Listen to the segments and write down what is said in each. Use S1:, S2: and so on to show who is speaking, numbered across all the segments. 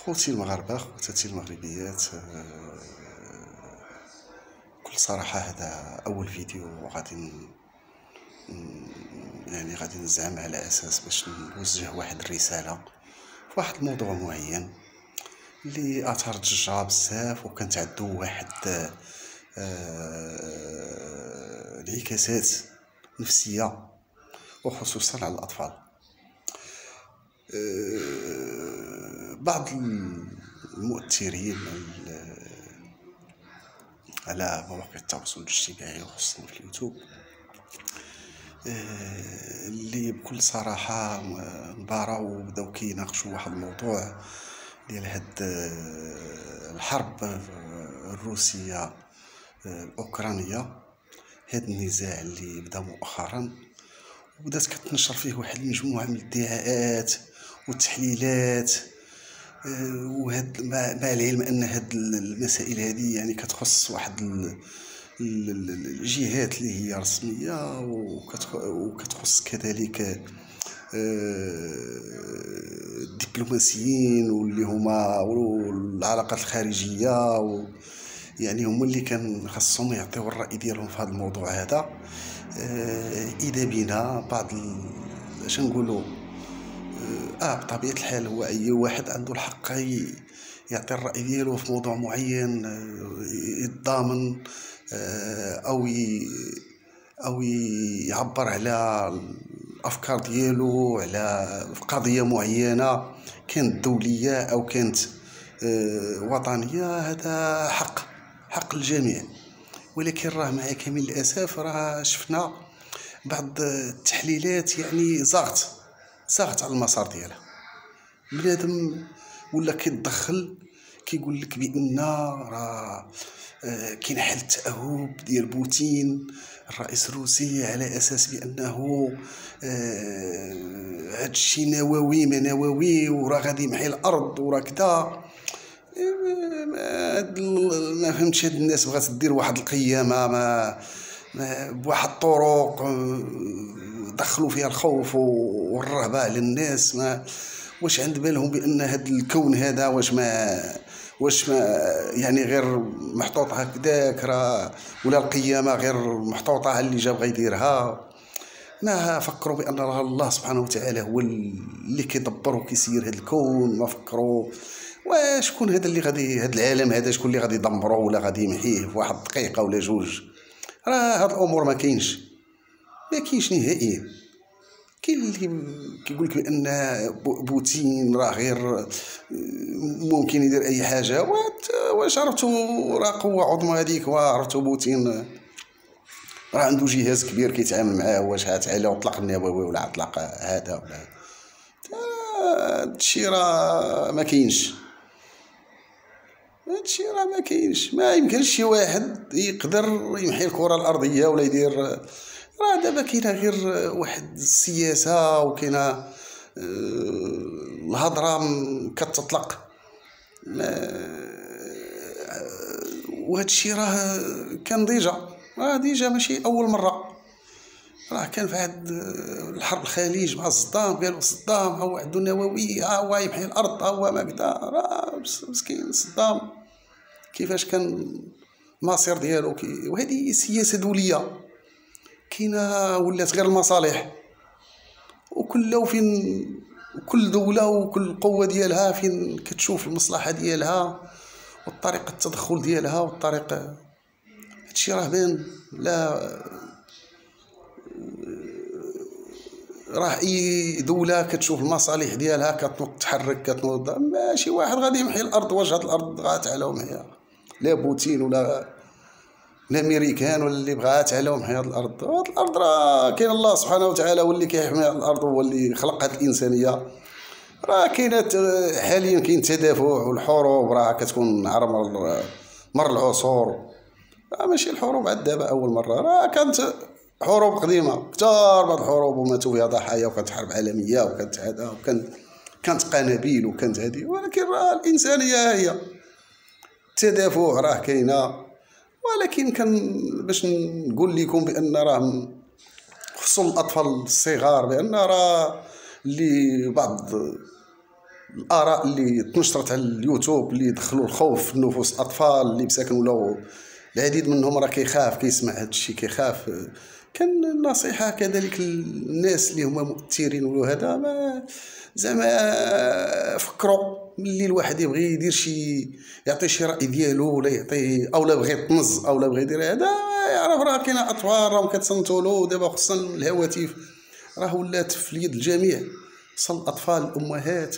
S1: خوتي المغاربة، خواتاتي المغربيات، بكل صراحة هذا أول فيديو غادي يعني غادي نزعم على أساس باش نوجه واحد الرسالة في واحد الموضوع معين اللي أثار ضجة بزاف، وكانت عندو واحد انعكاسات نفسية وخصوصا على الأطفال. بعض المؤثرين على مواقع التواصل الاجتماعي وخصوصا في اليوتيوب اللي بكل صراحة انباروا وبداو كيناقشوا واحد الموضوع ديال هاد الحرب الروسية الأوكرانية، هاد النزاع اللي بدا مؤخرا وبدات كتنشر فيه واحد المجموعة من الادعاءات والتحليلات، وهاد مع العلم ان هاد المسائل هذه يعني كتخص واحد الجهات اللي هي رسميه، وكتخص كذلك الدبلوماسيين واللي هما والعلاقات الخارجيه، يعني هما اللي كان خاصهم يعطيو الراي ديالهم في هذا الموضوع هذا. اذا بينا بعض اش نقولوا بطبيعة الحال هو أي واحد عنده الحق يعطي الرأي ديالو في موضوع معين يتضامن أو يعبر على الأفكار ديالو على قضية معينة كانت دولية أو كانت وطنية. هذا حق الجميع، ولكن راه مع كامل الأسف راه شفنا بعض التحليلات يعني زاغت على المسار ديالها. بنادم ولا كيتدخل كيقول لك بان راه كاين حالة تأهب ديال بوتين الرئيس الروسي على اساس بانه هادشي نووي ما نووي وراه غادي يمحي الارض وراه كدا. ما فهمتش هاد الناس بغات دير واحد القيامه ما بواحد الطرق دخلوا فيها الخوف والرهبه على الناس. ما واش عند بالهم بان هذا الكون هذا واش ما يعني غير محطوط هكذاك راه، ولا القيامه غير محطوطه على اللي جا بغا يديرها؟ ما فكروا بان راه الله سبحانه وتعالى هو اللي كيدبر وكيسير هذا الكون؟ ما فكروا وشكون هذا اللي غادي هذا العالم هذا شكون اللي غادي يدمره ولا غادي يمحيه في واحد دقيقه ولا جوج؟ راه هاد الامور ما كاينش نهائيا. كاين اللي كيقول لك بان بوتين راه غير ممكن يدير اي حاجه. واش عرفتوا راه قوه عظمى هذيك؟ وعرفتوا بوتين راه عنده جهاز كبير كيتعامل معاه؟ واش على اطلاق النووي ولا اطلاق هذا ولا هادشي راه ما كاينش. هادشي راه ما كاينش. ما يمكنش شي واحد يقدر يمحي الكره الارضيه ولا يدير. راه دابا كاينه غير واحد السياسه وكاينه الهضره كتطلق، وهذا الشيء راه كان ديجا ماشي اول مره. راه كان في عهد الحرب الخليج مع صدام، قالوا صدام هو عنده نووي هو يمحي الارض هو ما كدا. راه مسكين صدام كيفاش كان المصير ديالو وهذه سياسه دوليه كاينه ولات غير المصالح، وكل دولة وكل قوة ديالها فين كتشوف المصلحة ديالها وطريقة التدخل ديالها والطريقة. هادشي راه بان. لا راه اي دولة كتشوف المصالح ديالها كتنوض تحرك كتنوض. ماشي واحد غادي يمحي الارض. واش هاد الارض بغات عليهم هي لا بوتين ولا الامريكان ولا اللي بغات عليهم حياة الارض. الارض راه كاين الله سبحانه وتعالى هو اللي كيحمي الارض، هو اللي خلق هذه الانسانيه. راه كاينات حاليا كاين تدافع والحروب راه كتكون عبر مر العصور. راه ماشي الحروب عاد دابا اول مره، راه كانت حروب قديمه كثار بعض الحروب وماتوا فيها ضحايا وكانت حرب عالميه وكانت هذا وكانت قنابل وكانت هذه. ولكن راه الانسانيه هي التدافع راه كاينه. ولكن كان باش نقول لكم بان راه خصوصا الاطفال الصغار بان راه اللي بعض الاراء اللي تنشرت على اليوتيوب اللي دخلوا الخوف في نفوس الاطفال اللي مساكن، ولاو العديد منهم راه كيخاف كيسمع هذا الشيء كيخاف. كان النصيحه كذلك الناس اللي هما مؤثرين ولا هذا، ما زعما فكروا ملي الواحد يبغي يدير شي، يعطي شي راي ديالو، ولا يعطي اولا بغى يطنز اولا بغى يدير هذا، يعرف راه كاين اطفال راهم كتصنتوا له دابا، خصوصا الهواتف راه ولات في اليد الجميع، خصوصا الاطفال الامهات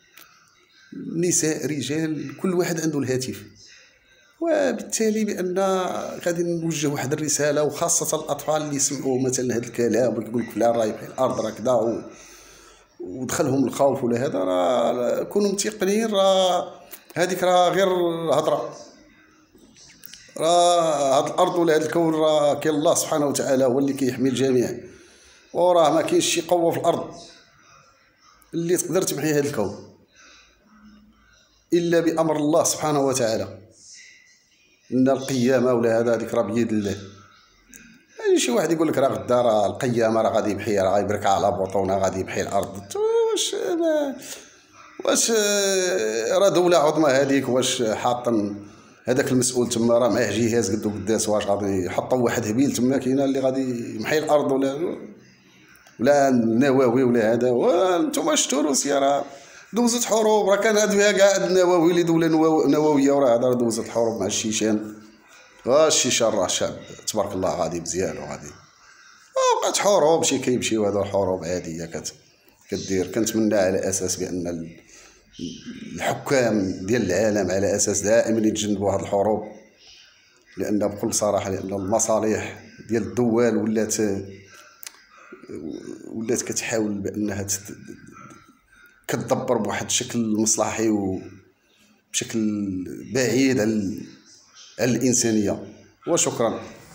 S1: نساء رجال كل واحد عنده الهاتف. وبالتالي بان غادي نوجه واحد الرساله، وخاصه الاطفال اللي يسمعوا مثلا هذا الكلام ويقول لك فلان راه يبيع الارض راه كذا ودخلهم الخوف ولا هذا، راه كونوا متيقنين راه هذيك راه غير هضره، راه هاد الارض ولا هاد الكون راه كاين الله سبحانه وتعالى هو اللي كيحمي الجميع، وراه ما كاينش شي قوه في الارض اللي تقدر تمحي هاد الكون الا بامر الله سبحانه وتعالى. ان القيامه ولا هذا هذيك راه بيد الله. يعني شي واحد يقول لك راه غدا راه القيامه راه غادي يمحي، راه غيبركع على بطونه غادي يمحي الارض، واش راه دوله عظمى هذيك، واش حاطن هذاك المسؤول تما راه معاه جهاز قدو قداس، واش غادي يحطوا واحد هبيل تما كاينه اللي غادي يمحي الارض ولا النووي ولا هذا؟ وانتم شفتوا روسيا راه دوزت حروب، راه كان هاد فيها كاع النووي اللي دوله نوويه، وراه هذا دوزت الحروب مع الشيشان. الشيشان راه شعب تبارك الله غادي مزيان، وغادي وقعت حروب شي كيمشيو هذو الحروب عاديه كدير. كنتمنى على اساس بان الحكام ديال العالم على اساس دائما يتجنبوا هذه الحروب، لان بكل صراحه لان المصالح ديال الدول ولات كتحاول بانها كتدبر بواحد الشكل مصلحي وبشكل بعيد عن الانسانيه. وشكرا.